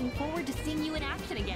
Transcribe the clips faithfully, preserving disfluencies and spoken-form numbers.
looking forward to seeing you in action again.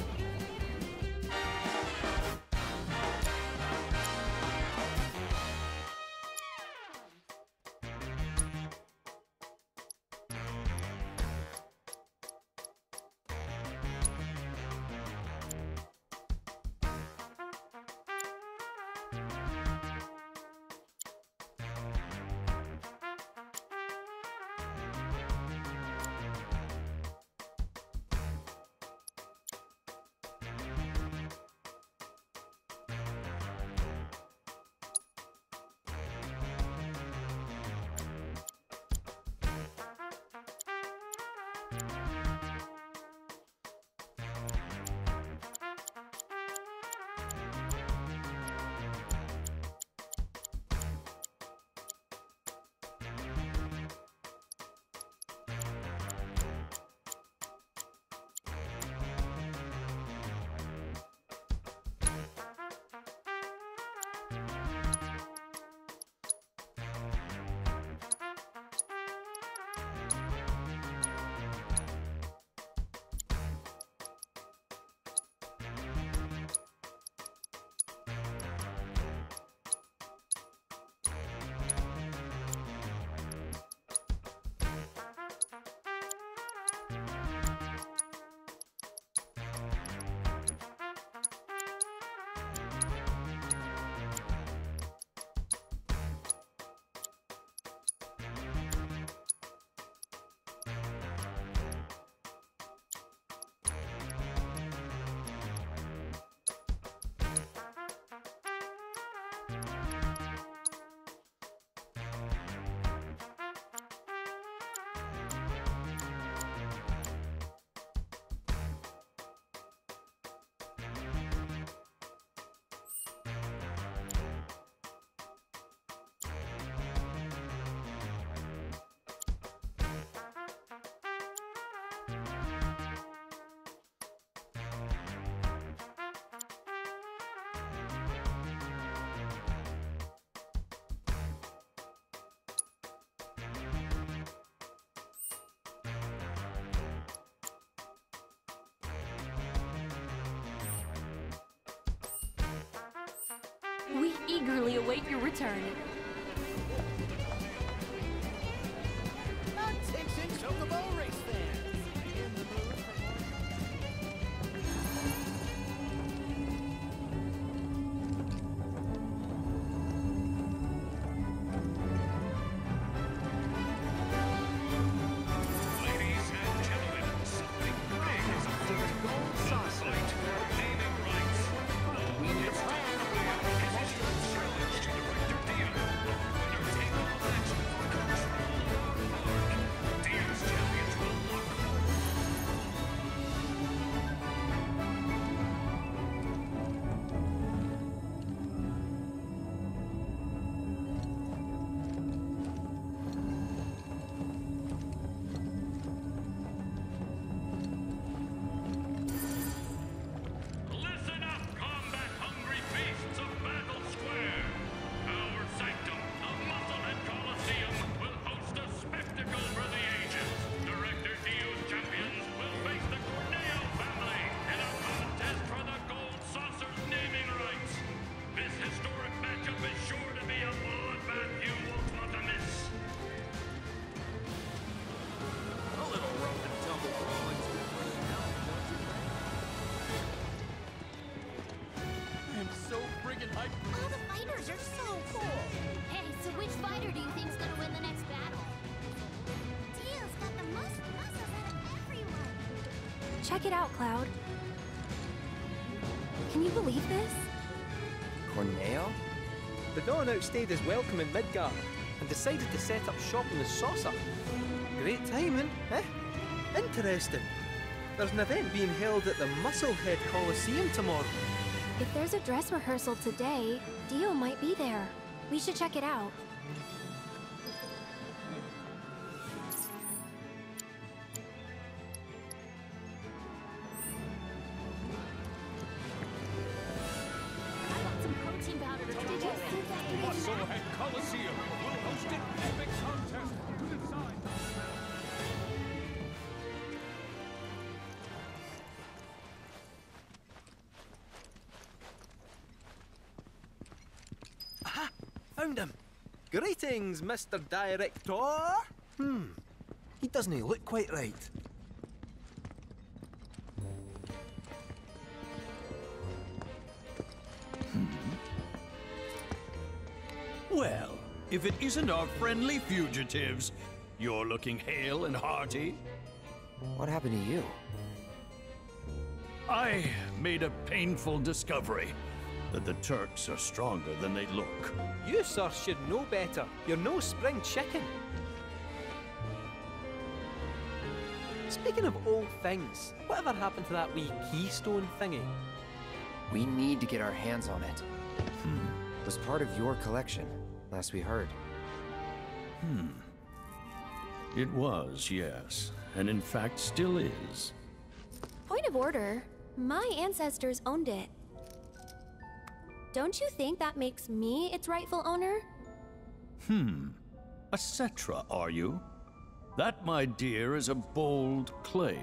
We eagerly await your return. Attention, Chocobo race fans! In the mood for Ladies and gentlemen, something big is afoot. Gold Saucer. Naming rights. We need a plan. Challenge to Director Dio. Winner take all match for control. Dio's champions will lock. Listen up, combat-hungry beasts of Battle Square! Our sanctum, the Musclehead Coliseum, will host a spectacle for the ages. Director Dio's champions will face the Corneo family in a contest for the Gold Saucer's naming rights. This historic matchup is sure to be a bloodbath you won't want to miss. A little rough and tumble crawling's good for you now, don't you think? I'm so friggin' hyped for All this. the fighters are so cool! Hey, so which fighter do you think's gonna win the next battle? Dio's got the most muscles out of everyone! Check it out, Cloud. Can you believe this? Corneo? The Dawn outstayed his welcome in Midgar and decided to set up shop in the Saucer. Great timing, eh? Interesting. There's an event being held at the Musclehead Coliseum tomorrow. If there's a dress rehearsal today, Dio might be there. We should check it out. I got some protein powder to try. Did you see that? Musclehead Coliseum will host an epic contest to decide. found him. Greetings, Mister Director. Hmm, he doesn't look quite right. Well, if it isn't our friendly fugitives, you're looking hale and hearty. What happened to you? I made a painful discovery that the Turks are stronger than they look. You, sir, should know better. You're no spring chicken. Speaking of old things, whatever happened to that wee keystone thingy? We need to get our hands on it. Hmm. It was part of your collection, last we heard. Hmm. It was, yes. And in fact, still is. Point of order. My ancestors owned it. Don't you think that makes me its rightful owner? Hmm. A Cetra, are you? That, my dear, is a bold claim.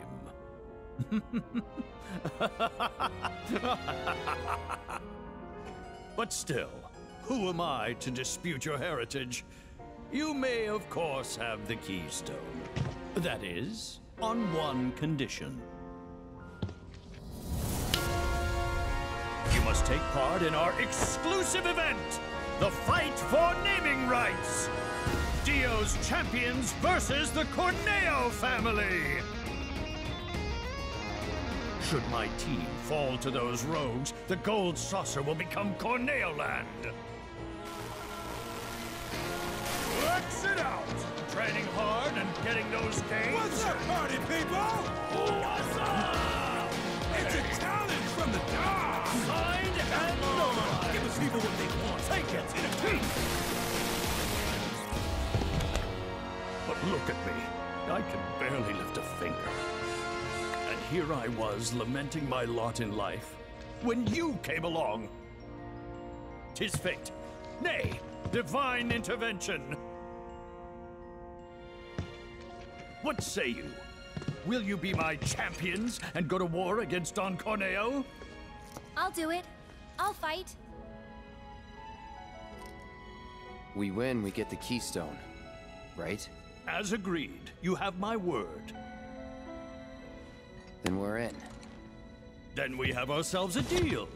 But still, who am I to dispute your heritage? You may, of course, have the keystone. That is, on one condition. You must take part in our exclusive event, the Fight for Naming Rights. Dio's champions versus the Corneo family. Should my team fall to those rogues, the gold saucer will become Corneo land. Let's it out! Training hard and getting those gains. What's up, party people? What's up? It's a challenge from the top. Signed and notarized. Give the people what they want. Take it. But look at me. I can barely lift a finger. And here I was lamenting my lot in life when you came along. 'Tis fate. Nay, divine intervention. What say you? Will you be my champions and go to war against Don Corneo? I'll do it. I'll fight. We win, we get the keystone, right? As agreed, you have my word. Then we're in. Then we have ourselves a deal.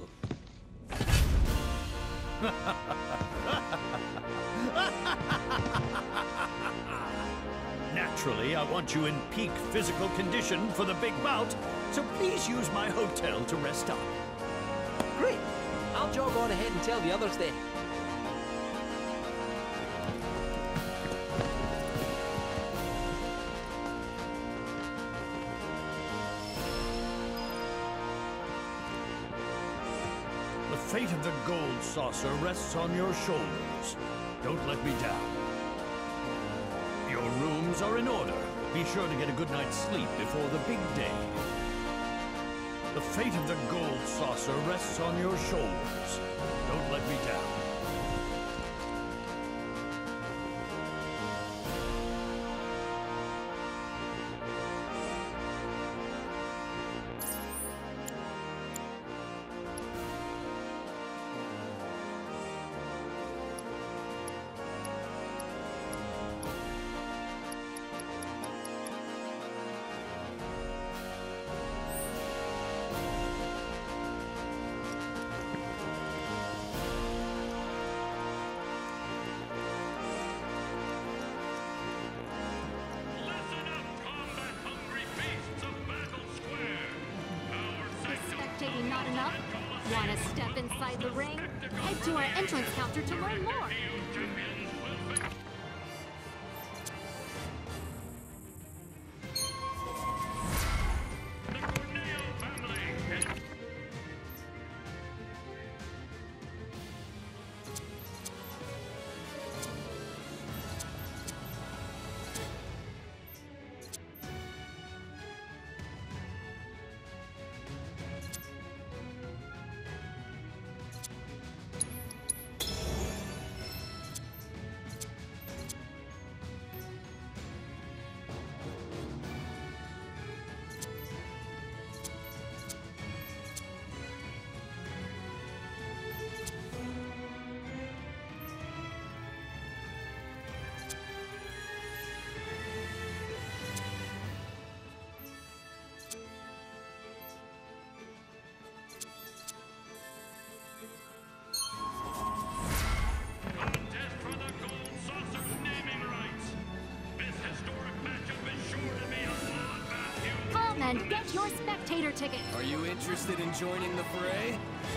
Naturally, I want you in peak physical condition for the big bout, so please use my hotel to rest up. Great. I'll jog on ahead and tell the others then. The fate of the gold saucer rests on your shoulders. Don't let me down. Your rooms are in order. Be sure to get a good night's sleep before the big day. The fate of the gold saucer rests on your shoulders. Don't let me down. Listen up, combat-hungry beasts of Battle Square. Our sanctum, Spectating not enough? Want to step inside the ring? Head to our entrance counter to learn more. Dio champions will face the Corneo family. and get your spectator tickets. Are you interested in joining the fray?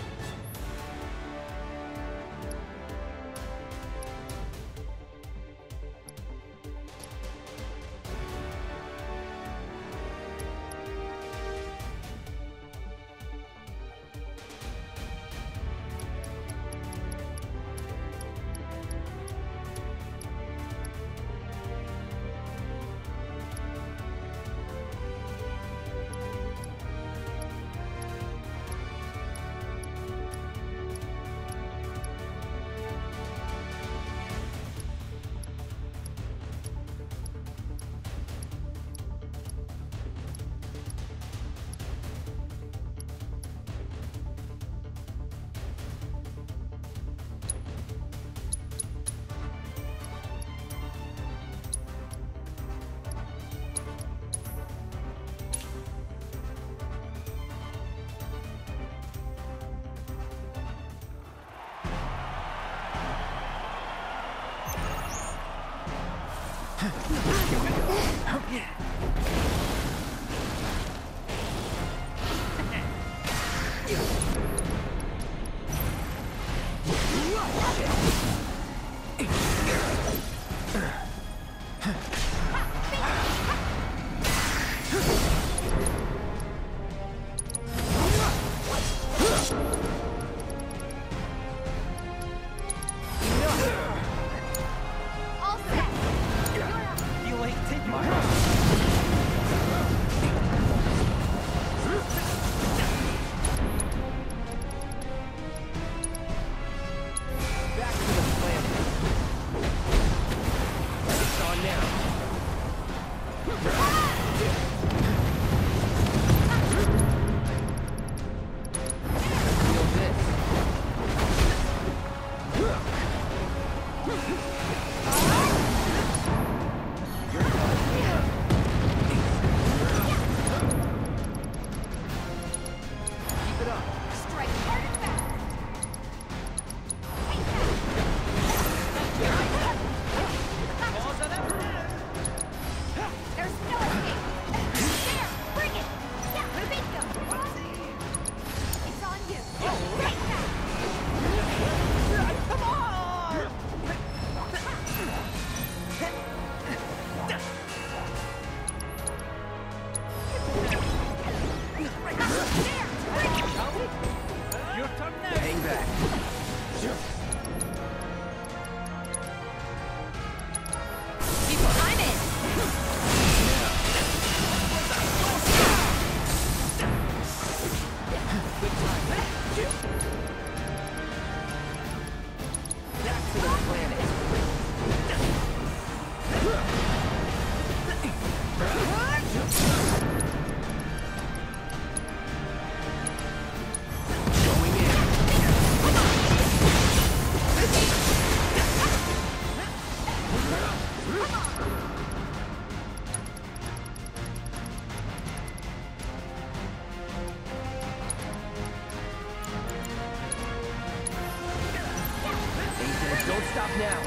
Don't stop now.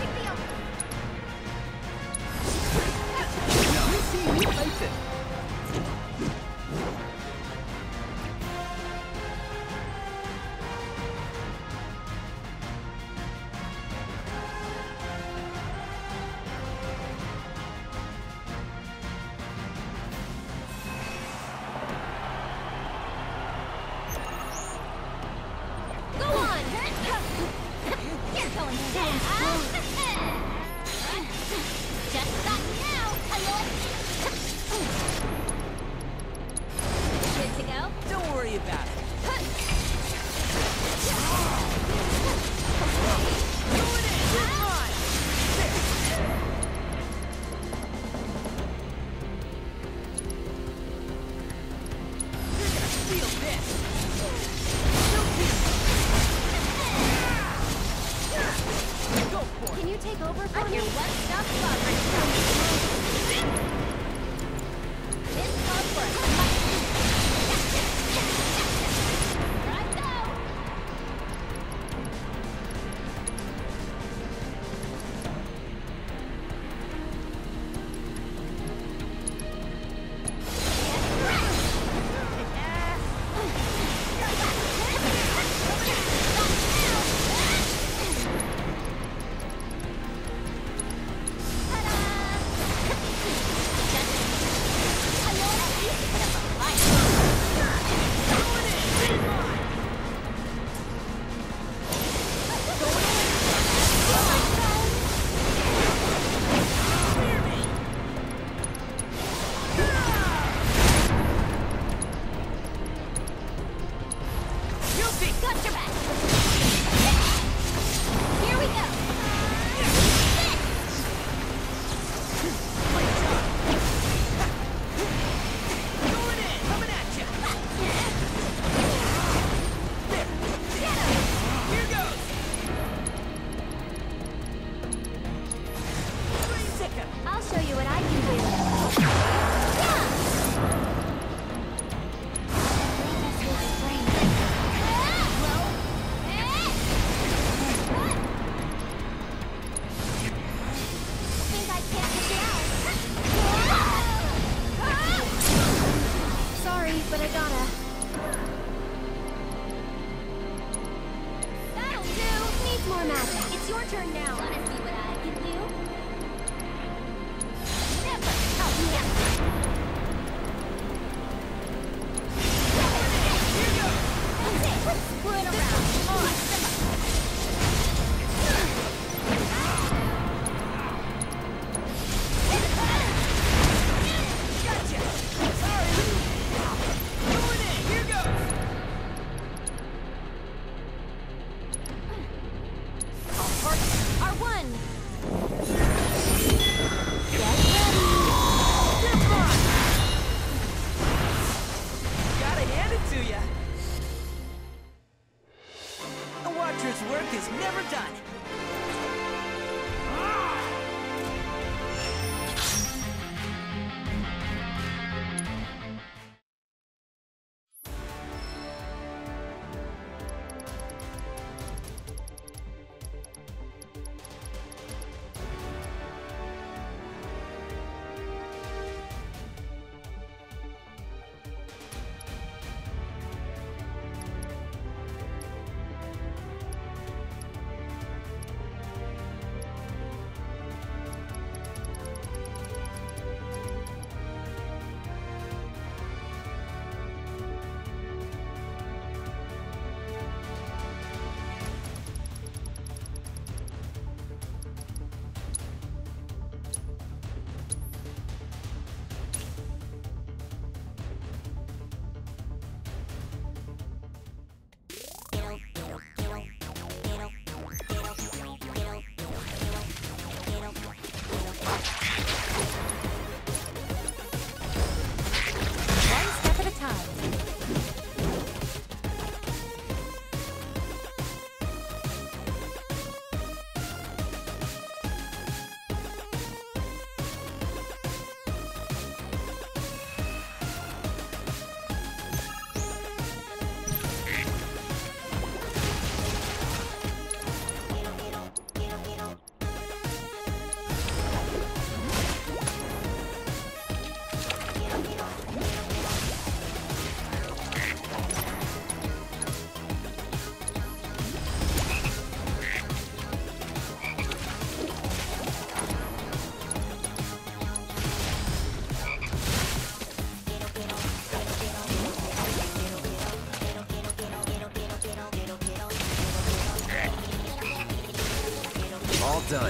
You see me fighting. Can you take over for I'm me? your one-stop shop for this calls for a fight. Here I go. Get ready. Goofy! Got your back! Here we go! Great job! Going in! Coming at you! There! Get him! Here goes! Sicker! I'll show you what I can do. Think I can't get you out. Sorry, but I gotta. That'll do! Needs more magic. It's your turn now. Wanna see what I can do? Never! Oh, yeah! Here goes! That's it! Let's screw it around! Awesome! Gotcha! Sorry! Going in! Here goes! R one. Come on! Gotta hand it to ya! A Watcher's work is never done! One step at a time. All done.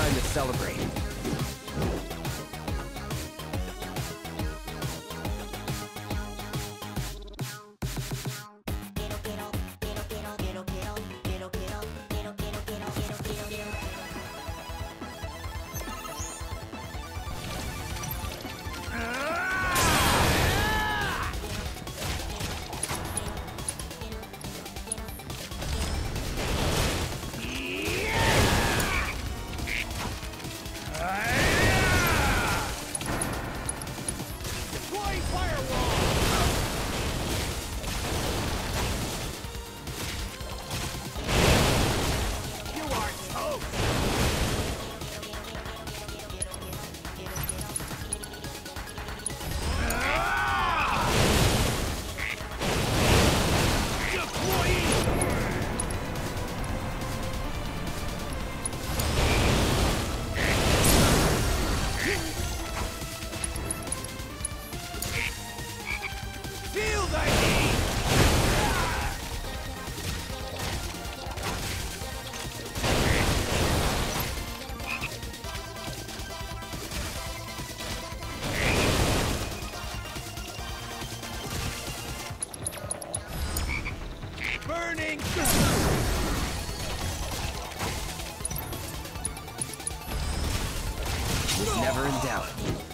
time to celebrate. Burning! Was never in doubt.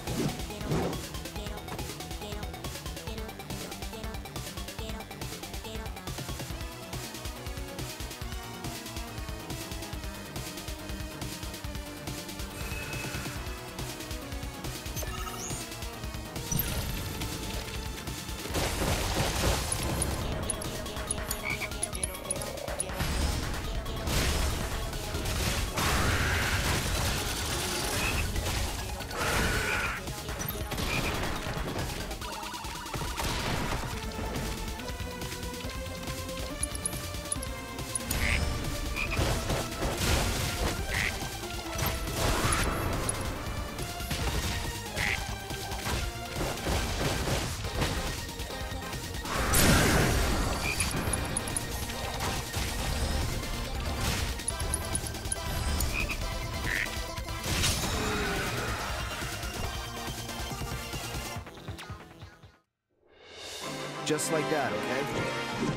Just like that, okay?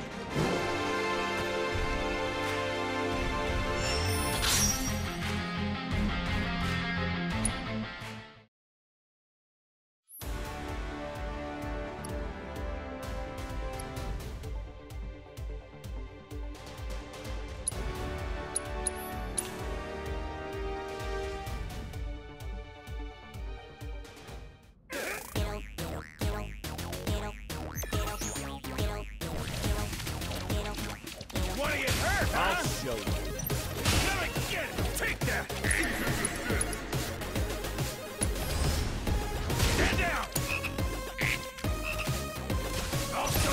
I'll show you. Let me get it! Take that! Stand down! I'll show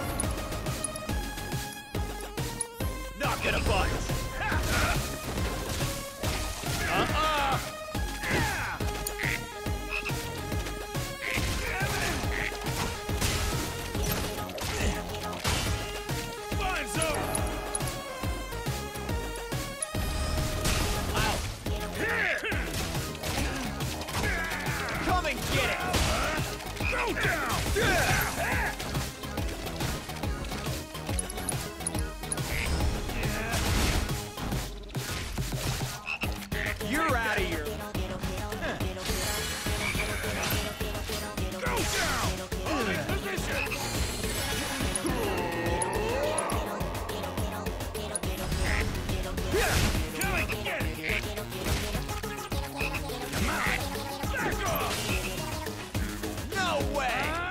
you! Not gonna budge! Uh-uh! Mine's over! Come and get it! Go down! You're out of here! Go down! Holding position! Come and get it! Come on! Back off! No way!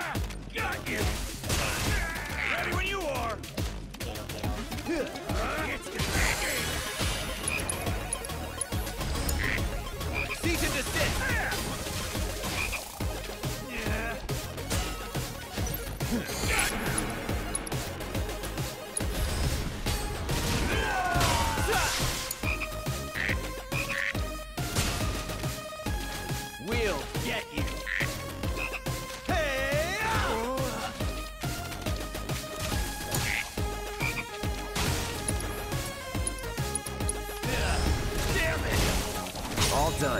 All done.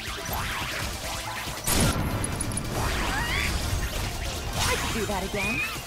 do that again.